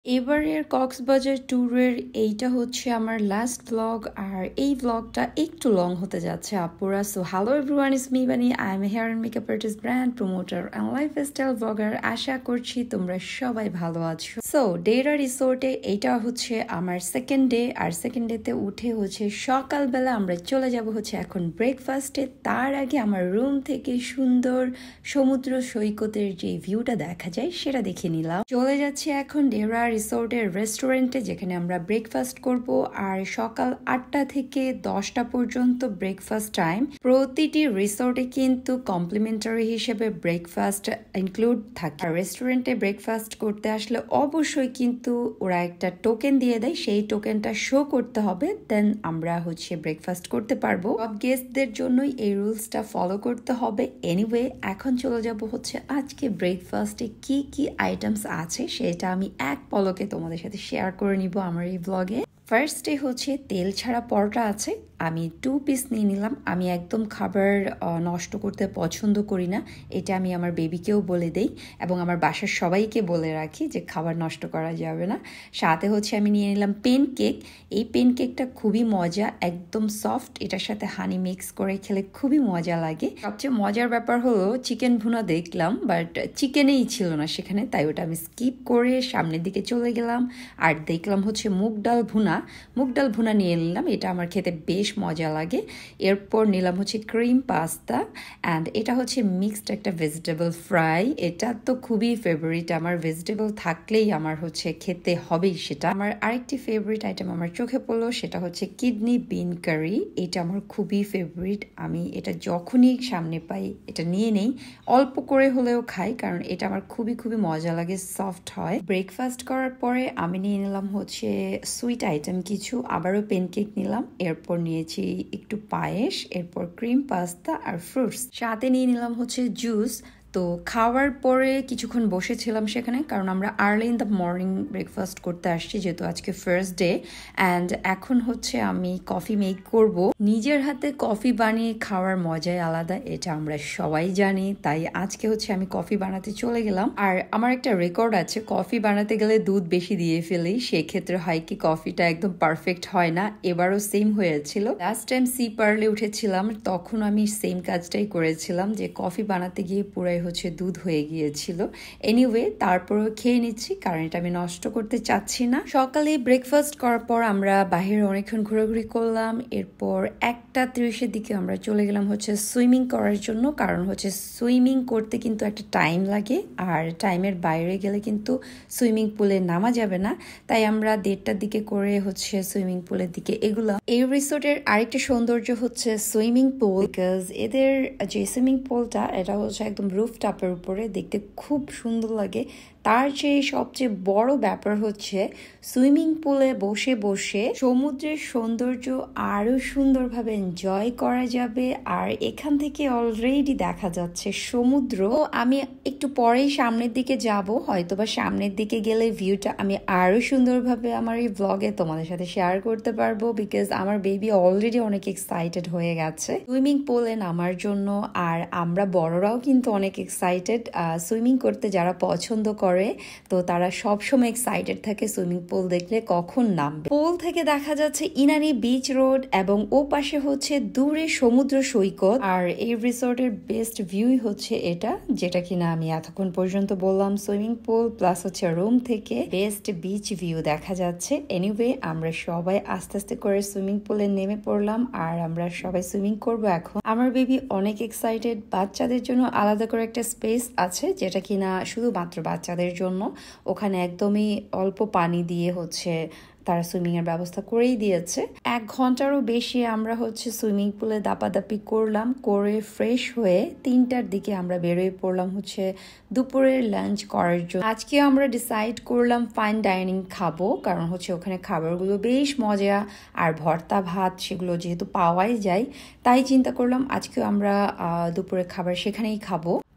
এবারের কক্সবাজার ট্যুরের এইটা হচ্ছে আমার লাস্ট ব্লগ আর এই ব্লগটা একটু লং হতে যাচ্ছে আপুরা। So hello everyone, it's me Bani. I am hair and makeup artist, brand promoter and lifestyle blogger. আশা করছি তোমরা সবাই ভালো আছো। সো ডেরা রিসোর্টে এইটা হচ্ছে আমার সেকেন্ড ডে, আর সেকেন্ড ডেতে উঠে হচ্ছে সকালবেলা আমরা চলে যাব হচ্ছে এখন ব্রেকফাস্টে। তার আগে আমার রুম থেকে সুন্দর সমুদ্র সৈকতের যে ভিউটা দেখা যায় সেটা দেখে নিলাম। চলে যাচ্ছে এখন ডেরা রিসোর্টের রেস্টুরেন্টে, যেখানে আমরা ব্রেকফাস্ট করব। আর সকাল 8টা থেকে 10টা পর্যন্ত ব্রেকফাস্ট টাইম। প্রতিটি রিসোর্টে কিন্তু কমপ্লিমেন্টারি হিসেবে ব্রেকফাস্ট ইনক্লুড থাকে। আর রেস্টুরেন্টে ব্রেকফাস্ট করতে আসলে অবশ্যই কিন্তু ওরা একটা টোকেন দিয়ে দেয়, সেই টোকেনটা শো করতে হবে, দেন আমরা হচ্ছে ব্রেকফাস্ট করতে পারবো। সব গেস্টদের জন্যই এই রুলসটা ফলো করতে হবে। এনিওয়ে, এখন চলে যাব হচ্ছে আজকে ব্রেকফাস্টে কি কি আইটেমস আছে সেটা আমি এক পলকে তোমাদের সাথে শেয়ার করে নিব আমার এই ব্লগে। ফার্স্টে হচ্ছে তেল ছাড়া পরোটা আছে, আমি 2 পিস নিয়ে নিলাম। আমি একদম খাবার নষ্ট করতে পছন্দ করি না, এটা আমি আমার বেবিকেও বলে দেই এবং আমার বাসার সবাইকে বলে রাখি যে খাবার নষ্ট করা যাবে না। সাথে হচ্ছে আমি নিয়ে নিলাম পেন কেক। এই পেন কেকটা খুবই মজা, একদম সফট, এটার সাথে হানি মিক্স করে খেলে খুবই মজা লাগে। সবচেয়ে মজার ব্যাপার হলো চিকেন ভুনা দেখলাম, বাট চিকেনেই ছিল না সেখানে, তাই ওটা আমি স্কিপ করে সামনের দিকে চলে গেলাম। আর দেখলাম হচ্ছে মুগ ডাল ভুনা নিয়ে নিলাম, এটা আমার খেতে বেশ মজা লাগে। এরপর নিলাম হচ্ছে ক্রিম পাস্তা, অ্যান্ড এটা হচ্ছে মিক্সড একটা ভেজিটেবল ফ্রাই। এটা তো খুবই ফেভারিট আমার, ভেজিটেবল থাকলেই আমার হচ্ছে খেতে হবেই সেটা। আমার আরেকটি ফেভারিট আইটেম আমার চোখে পড়লো, সেটা হচ্ছে কিডনি বিন কারি। এটা আমার খুবই ফেভারিট, আমি এটা যখনই সামনে পাই এটা নিয়ে নেই, অল্প করে হলেও খাই, কারণ এটা আমার খুবই মজা লাগে, সফট হয়। ব্রেকফাস্ট করার পরে আমি নিয়ে নিলাম হচ্ছে সুইট আইটেম কিছু, আবারও পেনকেক নিলাম, এরপর নিয়েছি একটু পায়েস, এরপর ক্রিম পাস্তা আর ফ্রুটস, সাথে নিয়ে নিলাম হচ্ছে জুস। তো খাওয়ার পরে কিছুক্ষণ বসেছিলাম সেখানে, কারণ আমরা early in the morning breakfast করতে আসছি, যেহেতু আজকে ফার্স্ট ডে। অ্যান্ড এখন হচ্ছে আমি কফি মেক করব। নিজের হাতে কফি বানিয়ে খাওয়ার মজাই আলাদা, এটা আমরা সবাই জানি। তাই আজকে হচ্ছে আমি কফি বানাতে চলে গেলাম। আর আমার একটা রেকর্ড আছে, কফি বানাতে গেলে দুধ বেশি দিয়ে ফেলি, সেক্ষেত্রে হয় কি কফিটা একদম পারফেক্ট হয় না। এবারও সেম হয়েছিল। লাস্ট টাইম সি পার্লে উঠেছিলাম, তখন আমি সেম কাজটাই করেছিলাম, যে কফি বানাতে গিয়ে পুরাই হচ্ছে দুধ হয়ে গিয়েছিল। এনিওয়ে, তারপরও খেয়ে নিচ্ছি, কারণ এটা আমি নষ্ট করতে চাচ্ছি না। সকালে ব্রেকফাস্ট করার পর আমরা বাইরে অনেকক্ষণ ঘোরাঘুরি করলাম। এরপর 1:30-এর দিকে আমরা চলে গেলাম হচ্ছে সুইমিং করার জন্য, কারণ হচ্ছে সুইমিং করতে কিন্তু একটা টাইম লাগে, আর টাইমের বাইরে গেলে কিন্তু সুইমিং পুলে নামা যাবে না। তাই আমরা 1:30টার দিকে করে হচ্ছে সুইমিং পুলের দিকে এগুলাম। এই রিসোর্টের আরেকটা সৌন্দর্য হচ্ছে সুইমিং পুল, বিকজ এদের যে সুইমিং পুলটা এটা হচ্ছে একদম রুফ টপের উপরে, দেখতে খুব সুন্দর লাগে। তার যে সবচেয়ে বড় ব্যাপার হচ্ছে সুইমিং পুলে বসে বসে সমুদ্রের সৌন্দর্য আরো সুন্দরভাবে এনজয় করা যাবে। আর এখান থেকে অলরেডি দেখা যাচ্ছে সমুদ্র। আমি একটু পরেই সামনের দিকে যাব, হয়তোবা সামনের দিকে গেলে ভিউটা আমি আরো সুন্দরভাবে আমার এই ব্লগে তোমাদের সাথে শেয়ার করতে পারবো, বিকজ আমার বেবি অলরেডি অনেক এক্সাইটেড হয়ে গেছে সুইমিং পুলে নামার জন্য। আর আমরা বড়রাও কিন্তু অনেক এক্সাইটেড সুইমিং করতে, যারা পছন্দ করে তো তারা সবসময় এক্সাইটেড থাকে সুইমিং পুল দেখলে কখন নামবে। পুল থেকে দেখা যাচ্ছে ইনানি বিচ রোড এবং ও পাশে হচ্ছে দূরে সমুদ্র সৈকত। আর এই রিসোর্টের বেস্ট ভিউই হচ্ছে এটা, যেটা কিনা আমি এতক্ষণ পর্যন্ত বললাম। সুইমিং পুল প্লাস হচ্ছে রুম থেকে বেস্ট বিচ ভিউ দেখা যাচ্ছে। এনিওয়ে, আমরা সবাই আস্তে আস্তে করে সুইমিং পুলে নেমে পড়লাম, আর আমরা সবাই সুইমিং করবো এখন। আমার বেবি অনেক এক্সাইটেড। বাচ্চাদের জন্য আলাদা করে একটা স্পেস আছে, যেটা কিনা শুধুমাত্র বাচ্চাদের জন্য। ওখানে একদমই অল্প পানি দিয়ে হচ্ছে তারা সুইমিং এর ব্যবস্থা করেই দিয়েছে। 1 ঘন্টারও বেশি আমরা হচ্ছে সুইমিং পুলে দাপাদাপি করলাম, করে ফ্রেশ হয়ে 3টার দিকে আমরা বেরোয় পড়লাম হচ্ছে দুপুরের লাঞ্চ করার জন্য। আজকে আমরা ডিসাইড করলাম ফাইন ডাইনিং খাবো, কারণ হচ্ছে ওখানে খাবারগুলো বেশ মজা, আর ভর্তা ভাত সেগুলো যেহেতু পাওয়াই যায়, তাই চিন্তা করলাম আজকে আমরা দুপুরের খাবার সেখানেই খাবো।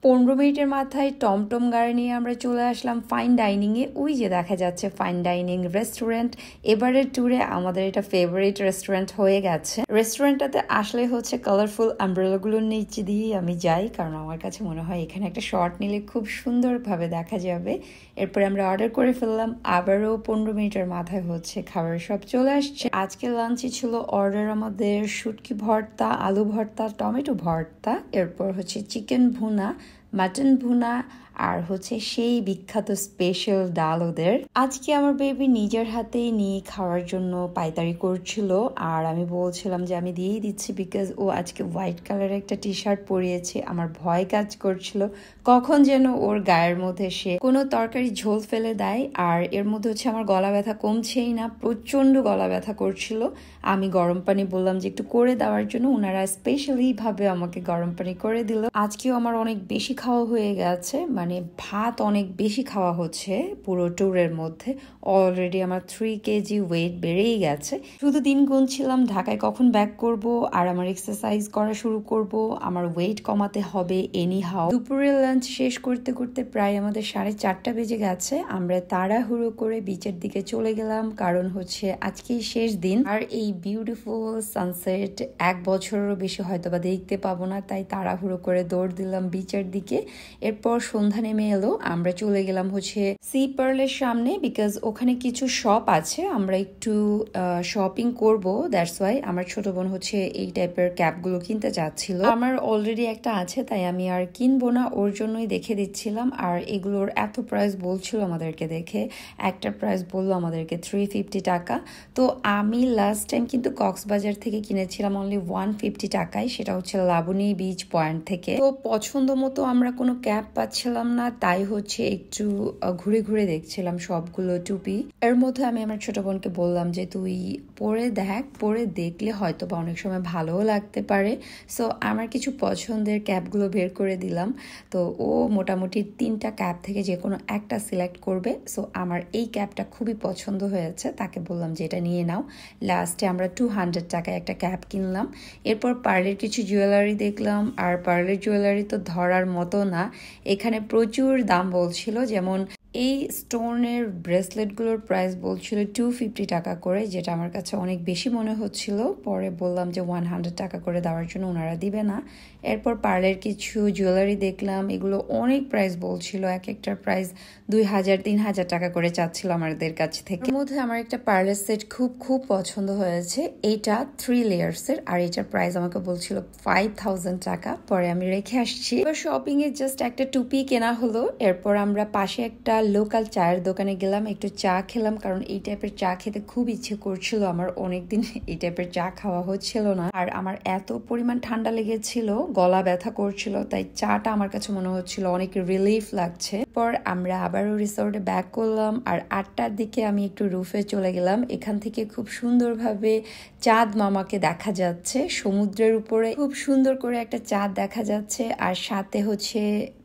15 মিনিটের মাথায় টমটম গাড়ি নিয়ে আমরা চলে আসলাম ফাইন ডাইনিংয়ে। ওই যে দেখা যাচ্ছে ফাইন ডাইনিং রেস্টুরেন্ট। এবারের ট্যুরে আমাদের এটা ফেভারিট রেস্টুরেন্ট হয়ে গেছে। রেস্টুরেন্টটাতে আসলে হচ্ছে কালারফুল আমব্রেলাগুলোর নিচে দিয়েই আমি যাই, কারণ আমার কাছে মনে হয় এখানে একটা শট নিলে খুব সুন্দরভাবে দেখা যাবে। এরপরে আমরা অর্ডার করে ফেললাম। আবারও 15 মিনিটের মাথায় হচ্ছে খাবার সব চলে আসছে। আজকে লাঞ্চে ছিল অর্ডার আমাদের শুটকি ভর্তা, আলু ভর্তা, টমেটো ভর্তা, এরপর হচ্ছে চিকেন ভুনা, মাটন ভুনা, আর হচ্ছে সেই বিখ্যাত স্পেশাল ডাল ওদের। আজকে আমার বেবি নিজের হাতেই নিয়ে খাওয়ার জন্য পায়তারি করছিল, আর আমি বলছিলাম যে আমি দিয়েই দিচ্ছি, বিকজ ও আজকে হোয়াইট কালারের একটা টি শার্ট পরিয়েছে। আমার ভয় কাজ করছিল কখন যেন ওর গায়ের মধ্যে সে কোনো তরকারি ঝোল ফেলে দেয়। আর এর মধ্যে হচ্ছে আমার গলা ব্যথা কমছেই না, প্রচন্ড গলা ব্যথা করছিল। আমি গরম পানি বললাম যে একটু করে দেওয়ার জন্য, ওনারা স্পেশালি ভাবে আমাকে গরম পানি করে দিল। আজকেও আমার অনেক বেশি খাওয়া হয়ে গেছে, মানে ভাত অনেক বেশি খাওয়া হচ্ছে পুরো ট্যুরের মধ্যে। অলরেডি আমার 3 কেজি ওয়েট বেড়েই গেছে। শুধু দিন গুনছিলাম ঢাকায় কখন ব্যাক করব আর আমার এক্সারসাইজ করা শুরু করব, আমার ওয়েট কমাতে হবে এনি হাউ। দুপুরের লাঞ্চ শেষ করতে করতে প্রায় আমাদের 4:30 বেজে গেছে। আমরা তাড়াহুড়ো করে বিচের দিকে চলে গেলাম, কারণ হচ্ছে আজকেই শেষ দিন। আর এই বিউটিফুল সানসেট 1 বছরেরও বেশি হয়তো বা দেখতে পাবো না, তাই তাড়াহুড়ো করে দৌড় দিলাম বিচের দিকে। এরপর সন্ধ্যা নেমে এলো, আমরা চলে গেলাম হচ্ছে সি পার্লের সামনে, বিকজ ওখানে কিছু শপ আছে, আমরা একটু শপিং করব। দ্যাটস ওয়াই আমার ছোট বোন হচ্ছে এই টাইপের ক্যাপগুলো কিনতে চাচ্ছিল। আমার অলরেডি একটা আছে, তাই আমি আর কিনবো না, ওর জন্যই দেখে দিচ্ছিলাম। আর এগুলোর এত প্রাইস বলছিল আমাদেরকে দেখে, একটা প্রাইস বললো আমাদেরকে 350 টাকা। তো আমি লাস্ট টাইম কিন্তু কক্সবাজার থেকে কিনেছিলাম অনলি 150 টাকায়, সেটা হচ্ছে লাবণী বিচ পয়েন্ট থেকে। তো পছন্দ মতো আমরা কোনো ক্যাপ পাচ্ছিলাম না, তাই হচ্ছে একটু ঘুরে ঘুরে দেখছিলাম সবগুলো টুপি। এর মধ্যে আমি আমার ছোট বোনকে বললাম যে তুই পরে দেখ, পরে দেখলে হয়তো বা অনেক সময় ভালোও লাগতে পারে। সো আমার কিছু পছন্দের ক্যাপগুলো বের করে দিলাম। তো ও মোটামুটি 3টা ক্যাপ থেকে যে কোনো একটা সিলেক্ট করবে। সো আমার এই ক্যাপটা খুবই পছন্দ হয়েছে, তাকে বললাম যে এটা নিয়ে নাও। লাস্টে আমরা 200 টাকায় একটা ক্যাপ কিনলাম। এরপর পার্লের কিছু জুয়েলারি দেখলাম, আর পার্লের জুয়েলারি তো ধরার মতো না, এখানে প্রচুর দাম বলছিল। যেমন এই স্টোনের ব্রেসলেটগুলোর প্রাইস বলছিল 250 টাকা করে, যেটা আমার কাছে অনেক বেশি মনে হচ্ছিল। পরে বললাম যে 100 টাকা করে দেওয়ার জন্য, ওনারা দিবে না। এরপর পার্লের কিছু জুয়েলারি দেখলাম, এগুলো অনেক প্রাইস বলছিল, এক একটার প্রাইস 2000-3000 টাকা করে চাচ্ছিল আমাদের কাছ থেকে। এর মধ্যে আমার একটা পার্লের সেট খুব পছন্দ হয়েছে, এটা 3 লেয়ার্সের, আর এটার প্রাইস আমাকে বলছিল 5000 টাকা। পরে আমি রেখে আসছি। এবার শপিং এ জাস্ট একটা টুপি কেনা হলো। এরপর আমরা পাশে একটা লোকাল চায়ের দোকানে গেলাম, একটু চা খেলাম, কারণ এই টাইপের চা খেতে খুব ইচ্ছে করছিল আমার। অনেকদিন এই টাইপের চা খাওয়া হচ্ছিল না, আর আমার এত পরিমাণ ঠান্ডা লেগেছিল, গলা ব্যথা করছিল, তাই চাটা আমার কাছে মনে হচ্ছিল অনেক রিলিফ লাগছে। পর আমরা আবারও রিসোর্টে ব্যাক করলাম, আর 8টার দিকে আমি একটু রুফে চলে গেলাম। এখান থেকে খুব সুন্দরভাবে চাঁদ মামাকে দেখা যাচ্ছে সমুদ্রের উপরে, খুব সুন্দর করে একটা চাঁদ দেখা যাচ্ছে, আর সাথে হচ্ছে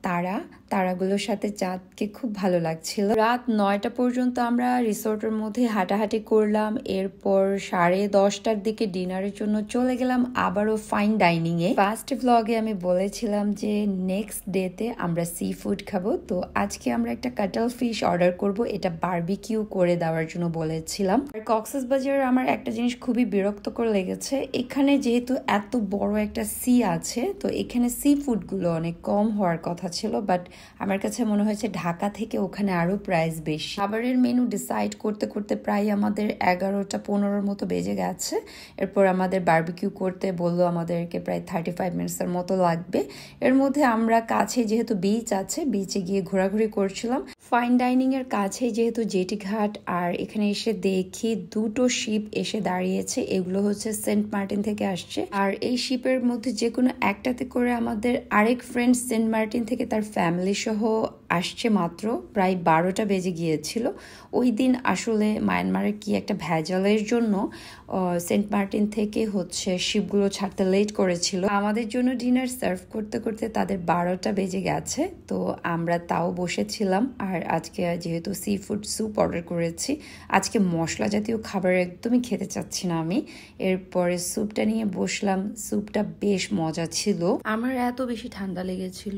তারাগুলোর সাথে চাঁদকে খুব ভালো লাগছিল। রাত 9টা পর্যন্ত আমরা রিসোর্টের মধ্যে হাঁটাহাঁটি করলাম। এরপর 10:30টার দিকে ডিনারের জন্য চলে গেলাম আবারও ফাইন ডাইনিং এ। ফার্স্ট ভ্লগে আমি বলেছিলাম যে নেক্সট ডেতে আমরা সি ফুড খাবো, তো আজকে আমরা একটা কাটল ফিশ অর্ডার করব, এটা বারবিকিউ করে দেওয়ার জন্য বলেছিলাম। আর কক্সবাজার আমার একটা জিনিস খুবই বিরক্তকর লেগেছে, এখানে যেহেতু এত বড় একটা সি আছে, তো এখানে সি ফুডগুলো অনেক কম হওয়ার কথা ছিল, বাট আমার কাছে মনে হয়েছে ঢাকা থেকে ওখানে আরো প্রাইস বেশি। খাবারের মেনু ডিসাইড করতে করতে প্রায় আমাদের 11টা-15 মতো বেজে গেছে। এরপর আমাদের বারবিকিউ করতে বললো আমাদেরকে প্রায় 35 মিনিটসের মতো লাগবে। এর মধ্যে আমরা কাছে যেহেতু বিচ আছে, বিচে গিয়ে ঘোরাঘুরি করছিলাম। ফাইন ডাইনিং এর কাছে যেহেতু জেটি ঘাট, আর এখানে এসে দেখি 2টো শিপ এসে দাঁড়িয়েছে, এগুলো হচ্ছে সেন্ট মার্টিন থেকে আসছে। আর এই শিপের মধ্যে যে কোনো একটাতে করে আমাদের আরেক ফ্রেন্ড সেন্ট মার্টিন থেকে তার ফ্যামিলি সহ আসছে মাত্র। প্রায় 12টা বেজে গিয়েছিল। ওই দিন আসলে মায়ানমারের কি একটা ভেজালের জন্য সেন্ট মার্টিন থেকে হচ্ছে শিপগুলো ছাড়তে লেট করেছিল। আমাদের জন্য ডিনার সার্ভ করতে করতে তাদের 12টা বেজে গেছে, তো আমরা তাও বসেছিলাম। আর আজকে যেহেতু সি ফুড স্যুপ অর্ডার করেছি, আজকে মশলা জাতীয় খাবার একদমই খেতে চাচ্ছি না আমি। এরপরে স্যুপটা নিয়ে বসলাম, স্যুপটা বেশ মজা ছিল। আমার এত বেশি ঠান্ডা লেগেছিল, এই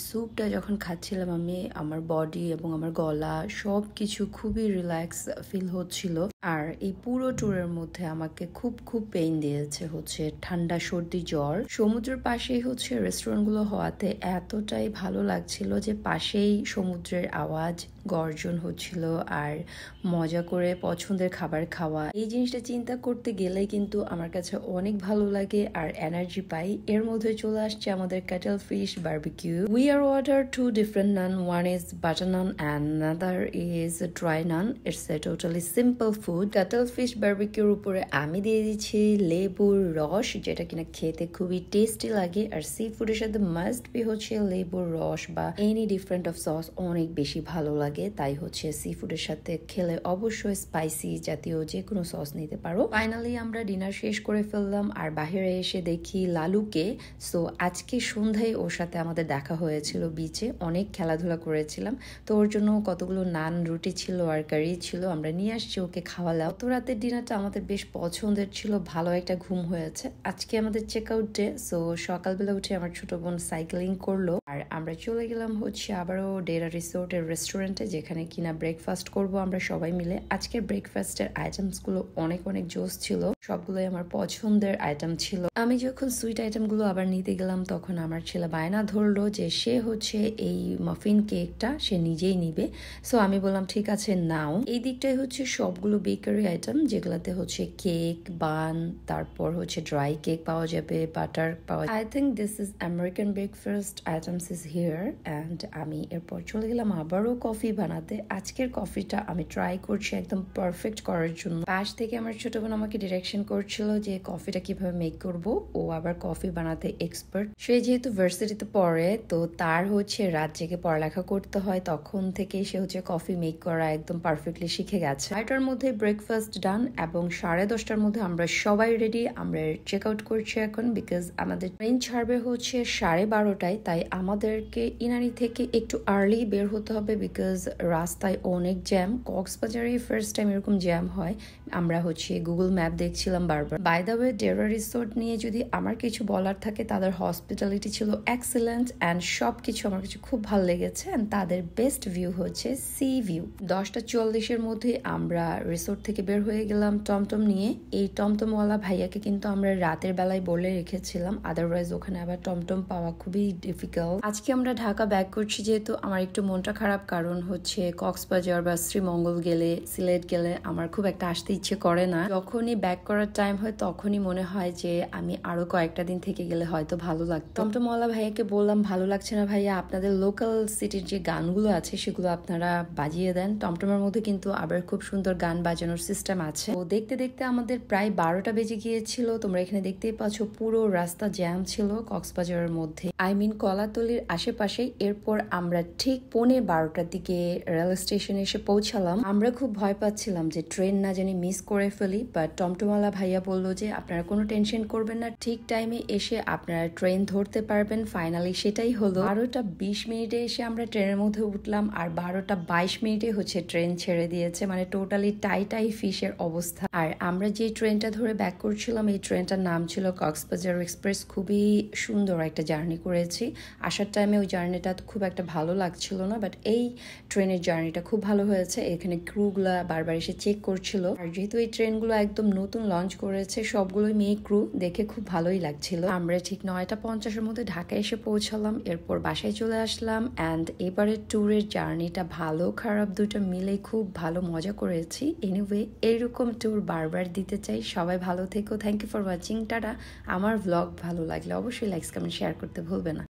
স্যুপটা যখন খাচ্ছিলাম আমি, আমার বডি এবং আমার গলা সব কিছু খুবই রিল্যাক্স ফিল হচ্ছিল। আর এই পুরো ট্যুরের মধ্যে আমাকে খুব খুব পেইন দিয়েছে হচ্ছে ঠান্ডা, সর্দি, জ্বর। সমুদ্রের পাশেই হচ্ছে রেস্টুরেন্টগুলো হওয়াতে এতটাই ভালো লাগছিল যে পাশেই সমুদ্রের আওয়াজ, গর্জন হচ্ছিল আর মজা করে পছন্দের খাবার খাওয়া। এই জিনিসটা চিন্তা করতে গেলে কিন্তু আমার কাছে অনেক ভালো লাগে আর এনার্জি পাই। এর মধ্যে চলে আসছে আমাদের cuttlefish barbecue. We are ordered two different naan. One is butter naan and another is dry naan. It's a totally simple food. Cuttlefish বারবিকিউর উপরে আমি দিয়ে দিচ্ছি লেবুর রস, যেটা কিনা খেতে খুবই টেস্টি লাগে। আর সি ফুডের সাথে মাস্ট বি হচ্ছে লেবুর রস বা এনি ডিফারেন্ট অফ সস অনেক বেশি ভালো লাগে। তাই হচ্ছে সি ফুডের সাথে খেলে অবশ্যই স্পাইসি জাতীয় যে কোনো সস নিতে পারো। ফাইনালি আমরা ডিনার শেষ করে ফেললাম আর বাইরে এসে দেখি লালুকে। সো আজকে সন্ধ্যায় ওর সাথে আমাদের দেখা হয়েছিল বিচে, অনেক খেলাধুলা করেছিলাম। তো ওর জন্য কতগুলো নান, রুটি ছিল আর কারি ছিল, আমরা নিয়ে আসছি ওকে খাওয়ালাম। তো রাতের ডিনারটা আমাদের বেশ পছন্দের ছিল, ভালো একটা ঘুম হয়েছে। আজকে আমাদের চেক আউট ডে। সো সকালবেলা উঠে আমার ছোট বোন সাইক্লিং করলো আর আমরা চলে গেলাম হচ্ছে আবারও ডেরা রিসোর্টের রেস্টুরেন্টে, যেখানে কিনা ব্রেকফাস্ট করব আমরা সবাই মিলে। আজকের ব্রেকফাস্টের আইটেমস গুলো অনেক অনেক জোস ছিল, সবগুলোই আমার পছন্দের আইটেম ছিল। আমি যখন সুইট আইটেম গুলো আবার নিতে গেলাম তখন আমার ছেলে বায়না ধরলো যে সে হচ্ছে এই মাফিন কেকটা সে নিজেই নিবে। সো আমি বললাম ঠিক আছে নাও। এই দিকটাই হচ্ছে সবগুলো বেকারি আইটেম, যেগুলাতে হচ্ছে কেক, বান, তারপর হচ্ছে ড্রাই কেক পাওয়া যাবে, বাটার পাওয়া যাবে। I think this is American breakfast items is here. And আমি এরপর চলে গেলাম আবারও কফি বানাতে। আজকের কফিটা আমি ট্রাই করছি একদম পারফেক্ট করার জন্য। পাশ থেকে আমার ছোট বোন আমাকে ডিরেকশন করছিল যে কফিটা কিভাবে মেক করব। ও আবার কফি বানাতে এক্সপার্ট। সে যেহেতু ভার্সিটিতে পড়ে, তো তার হচ্ছে রাত জেগে পড়ালেখা করতে হয়, তখন থেকে সে হচ্ছে কফি মেক করা একদম পারফেক্টলি শিখে গেছে। 9টার মধ্যে ব্রেকফাস্ট ডান এবং 10:30টার মধ্যে আমরা সবাই রেডি। আমরা চেক আউট করছি এখন, বিকজ আমাদের ট্রেন ছাড়বে হচ্ছে 12:30টায়। তাই আমাদেরকে ইনানি থেকে একটু আর্লি বের হতে হবে, বিকজ রাস্তায় অনেক জ্যাম। কক্সবাজারে ফার্স্ট টাইম এরকম জ্যাম হয়। আমরা হচ্ছে গুগল ম্যাপ দেখছিলাম বারবার। By the way, Dera resort নিয়ে যদি আমার কিছু বলার থাকে, তাদের হসপিটালিটি ছিল এক্সেলেন্ট অ্যান্ড সবকিছু আমার কাছে খুব ভালো লেগেছে। অ্যান্ড তাদের বেস্ট ভিউ হচ্ছে সি ভিউ। 10:40-এর মধ্যে আমরা রিসোর্ট থেকে বের হয়ে গেলাম টমটম নিয়ে। এই টমটমওয়ালা ভাইয়াকে কিন্তু আমরা রাতের বেলায় বলে রেখেছিলাম, আদারওয়াইজ ওখানে আবার টমটম পাওয়া খুবই ডিফিকাল্ট। আজকে আমরা ঢাকা ব্যাক করছি, যেহেতু আমার একটু মনটা খারাপ, কারণ হচ্ছে কক্সবাজার বা শ্রীমঙ্গল গেলে, সিলেট গেলে আমার খুব একটা আসতে ইচ্ছে করে না। যখনই ব্যাক করার টাইম হয় তখনই মনে হয় যে আমি আরো কয়েকটা দিন থেকে গেলে হয়তো ভালো লাগতো। টমটমওয়ালা ভাইয়াকে বললাম ভালো লাগছে না ভাইয়া, আপনাদের লোকাল সিটির যে গানগুলো আছে সেগুলো আপনারা বাজিয়ে দেন। টমটমের মধ্যে কিন্তু আবার খুব সুন্দর গান বাজানোর সিস্টেম আছে। তো দেখতে দেখতে আমাদের প্রায় 12টা বেজে গিয়েছিল। তোমরা এখানে দেখতেই পাচ্ছ পুরো রাস্তা জ্যাম ছিল কক্সবাজারের মধ্যে, আই মিন কলাতলির আশেপাশে। এরপর আমরা ঠিক 11:15টার দিকে রেল স্টেশনে এসে পৌঁছালাম। আমরা খুব ভয় পাচ্ছিলাম যে ট্রেন না জানি মিস করে ফেলি, বাট টমটমওয়ালা ভাইয়া বললো যে আপনারা কোনো টেনশন করবেন না, ঠিক টাইমে এসে আপনারা ট্রেন ধরতে পারবেন। ফাইনালি সেটাই হলো। 12:20 এসে আমরা ট্রেনের মধ্যে উঠলাম আর 12:22 হচ্ছে ট্রেন ছেড়ে দিয়েছে। মানে টোটালি টাই ফিশের অবস্থা। আর আমরা যে ট্রেনটা ধরে ব্যাক করছিলাম, এই ট্রেনটার নাম ছিল কক্সবাজার এক্সপ্রেস। খুবই সুন্দর একটা জার্নি করেছি। আসার টাইমে ওই জার্নিটা খুব একটা ভালো লাগছিল না, বাট এই ট্রেনের জার্নিটা খুব ভালো হয়েছে। এখানে ক্রুগুলা বারবার এসে চেক করছিল। আর যেহেতু এই ট্রেনগুলো একদম নতুন লঞ্চ করেছে, সবগুলোই মেয়ে ক্রু, দেখে খুব ভালোই লাগছিল। আমরা ঠিক 9:50-এর মধ্যে ঢাকা এসে পৌঁছালাম। এরপর বাসায় চলে আসলাম। অ্যান্ড এবারের ট্যুরের জার্নিটা ভালো খারাপ দুটো মিলে খুব ভালো মজা করেছি। এনিওয়ে, এইরকম ট্যুর বারবার দিতে চাই। সবাই ভালো থেকো। Thank you for watching. Tata. আমার ভ্লগ ভালো লাগলে অবশ্যই লাইক, কমেন্ট, শেয়ার করতে ভুলবে না।